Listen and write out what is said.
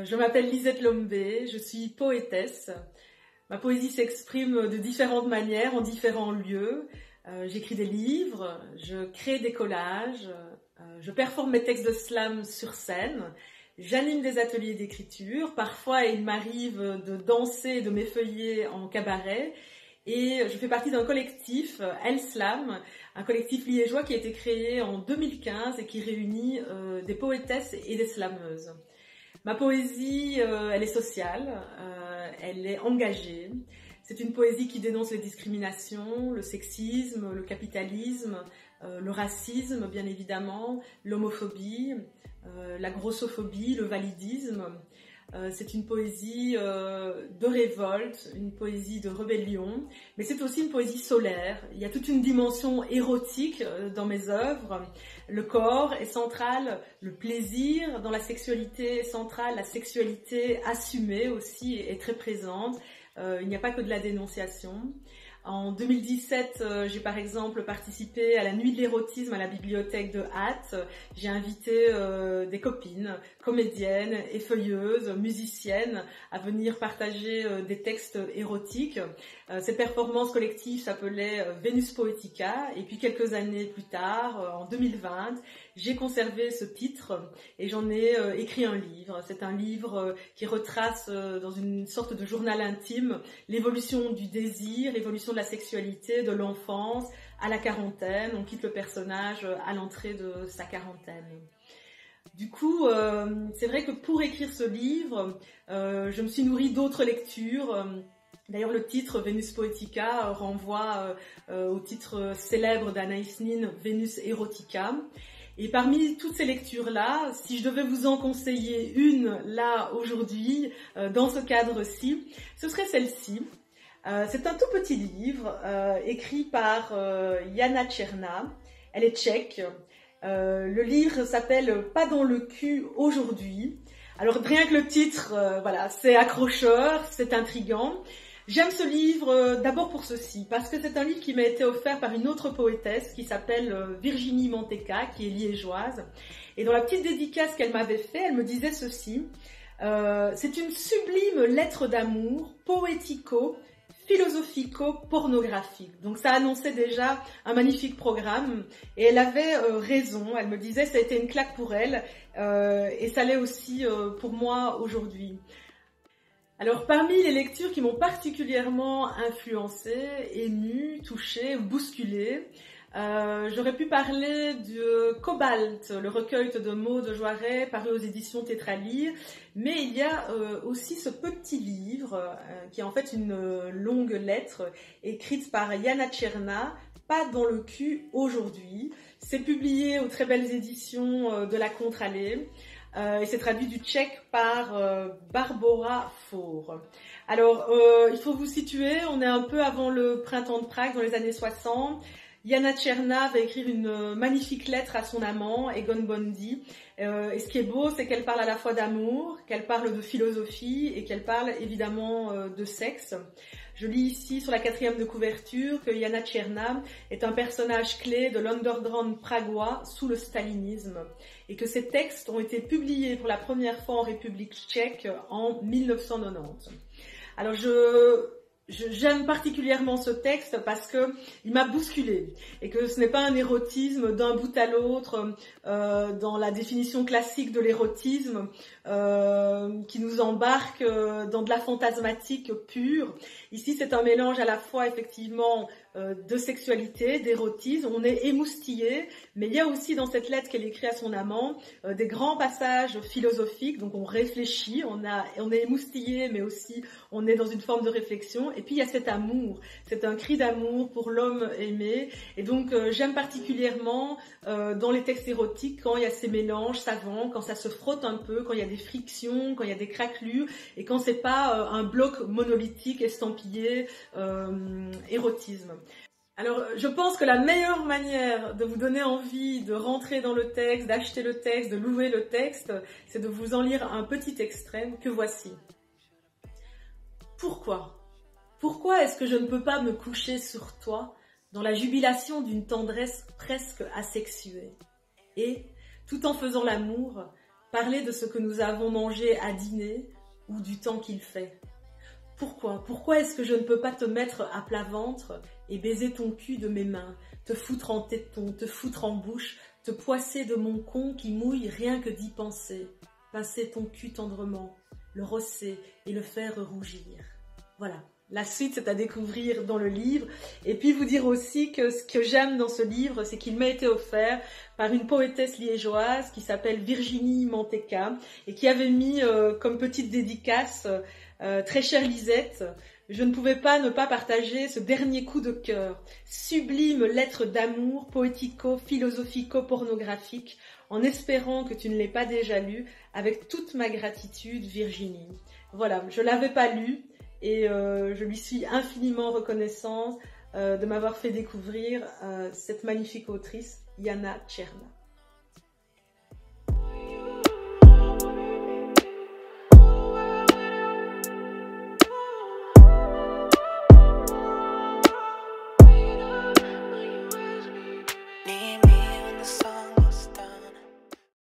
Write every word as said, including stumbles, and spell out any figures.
Euh, je m'appelle Lisette Lombé, je suis poétesse. Ma poésie s'exprime de différentes manières, en différents lieux. Euh, J'écris des livres, je crée des collages, euh, je performe mes textes de slam sur scène, j'anime des ateliers d'écriture. Parfois, il m'arrive de danser et de m'effeuiller en cabaret. Et je fais partie d'un collectif, El Slam, un collectif liégeois qui a été créé en deux mille quinze et qui réunit euh, des poétesses et des slameuses. Ma poésie, euh, elle est sociale, euh, elle est engagée. C'est une poésie qui dénonce les discriminations, le sexisme, le capitalisme, euh, le racisme bien évidemment, l'homophobie, euh, la grossophobie, le validisme. Euh, c'est une poésie euh, de révolte, une poésie de rébellion, mais c'est aussi une poésie solaire. Il y a toute une dimension érotique euh, dans mes œuvres. Le corps est central, le plaisir dans la sexualité est central, la sexualité assumée aussi est très présente. Euh, il n'y a pas que de la dénonciation. En deux mille dix-sept, euh, j'ai par exemple participé à la nuit de l'érotisme à la bibliothèque de Hatt. J'ai invité euh, des copines, comédiennes, effeuilleuses, musiciennes à venir partager euh, des textes érotiques. Euh, cette performance collective s'appelait euh, Venus Poetica. Et puis quelques années plus tard, euh, en deux mille vingt, j'ai conservé ce titre et j'en ai euh, écrit un livre. C'est un livre euh, qui retrace euh, dans une sorte de journal intime l'évolution du désir, l'évolution de la sexualité, de l'enfance à la quarantaine. On quitte le personnage à l'entrée de sa quarantaine. Du coup, euh, c'est vrai que pour écrire ce livre, euh, je me suis nourrie d'autres lectures. D'ailleurs, le titre Venus Poetica renvoie euh, au titre célèbre d'Anaïs Nin, Venus Erotica. Et parmi toutes ces lectures-là, si je devais vous en conseiller une là aujourd'hui, euh, dans ce cadre-ci, ce serait celle-ci. Euh, c'est un tout petit livre euh, écrit par euh, Jana Černá. Elle est tchèque. Euh, le livre s'appelle Pas dans le cul aujourd'hui. Alors rien que le titre, euh, voilà, c'est accrocheur, c'est intriguant. J'aime ce livre euh, d'abord pour ceci, parce que c'est un livre qui m'a été offert par une autre poétesse qui s'appelle euh, Virginie Manteca, qui est liégeoise. Et dans la petite dédicace qu'elle m'avait fait, elle me disait ceci. Euh, c'est une sublime lettre d'amour, poético, philosophico-pornographique. Donc ça annonçait déjà un magnifique programme et elle avait euh, raison. Elle me disait ça a été une claque pour elle euh, et ça l'est aussi euh, pour moi aujourd'hui. Alors parmi les lectures qui m'ont particulièrement influencée, émue, touchée, bousculée, Euh, j'aurais pu parler de Cobalt, le recueil de mots de Joiret paru aux éditions Tétralyre, mais il y a euh, aussi ce petit livre euh, qui est en fait une euh, longue lettre écrite par Jana Černá, Pas dans le cul aujourd'hui. C'est publié aux très belles éditions euh, de la Contralée euh, et c'est traduit du tchèque par euh, Barbora Faur. Alors, euh, il faut vous situer, on est un peu avant le printemps de Prague, dans les années soixante. Jana Černá va écrire une magnifique lettre à son amant, Egon Bondy. Euh, et ce qui est beau, c'est qu'elle parle à la fois d'amour, qu'elle parle de philosophie et qu'elle parle évidemment euh, de sexe. Je lis ici sur la quatrième de couverture que Jana Černá est un personnage clé de l'underground pragois sous le stalinisme et que ses textes ont été publiés pour la première fois en République tchèque en mille neuf cent quatre-vingt-dix. Alors je... J'aime particulièrement ce texte parce que il m'a bousculée et que ce n'est pas un érotisme d'un bout à l'autre euh, dans la définition classique de l'érotisme euh, qui nous embarque euh, dans de la fantasmatique pure. Ici, c'est un mélange à la fois effectivement euh, de sexualité, d'érotisme. On est émoustillé, mais il y a aussi dans cette lettre qu'elle écrit à son amant euh, des grands passages philosophiques. Donc on réfléchit, on a, on est émoustillé, mais aussi on est dans une forme de réflexion. Et puis il y a cet amour, c'est un cri d'amour pour l'homme aimé. Et donc euh, j'aime particulièrement euh, dans les textes érotiques quand il y a ces mélanges savants, quand ça se frotte un peu, quand il y a des frictions, quand il y a des craquelures, et quand c'est pas euh, un bloc monolithique estampillé euh, érotisme. Alors, je pense que la meilleure manière de vous donner envie de rentrer dans le texte, d'acheter le texte, de louer le texte, c'est de vous en lire un petit extrait que voici. Pourquoi ? Pourquoi est-ce que je ne peux pas me coucher sur toi dans la jubilation d'une tendresse presque asexuée ? Et, tout en faisant l'amour, parler de ce que nous avons mangé à dîner ou du temps qu'il fait. Pourquoi? Pourquoi est-ce que je ne peux pas te mettre à plat ventre et baiser ton cul de mes mains, te foutre en téton, te foutre en bouche, te poisser de mon con qui mouille rien que d'y penser, pincer ton cul tendrement, le rosser et le faire rougir. Voilà. La suite, c'est à découvrir dans le livre. Et puis vous dire aussi que ce que j'aime dans ce livre, c'est qu'il m'a été offert par une poétesse liégeoise qui s'appelle Virginie Manteca et qui avait mis euh, comme petite dédicace euh, « Très chère Lisette, je ne pouvais pas ne pas partager ce dernier coup de cœur, sublime lettre d'amour poético-philosophico-pornographique, en espérant que tu ne l'aies pas déjà lu, avec toute ma gratitude, Virginie. » Voilà, je l'avais pas lu. Et euh, je lui suis infiniment reconnaissante euh, de m'avoir fait découvrir euh, cette magnifique autrice, Yana Tcherna.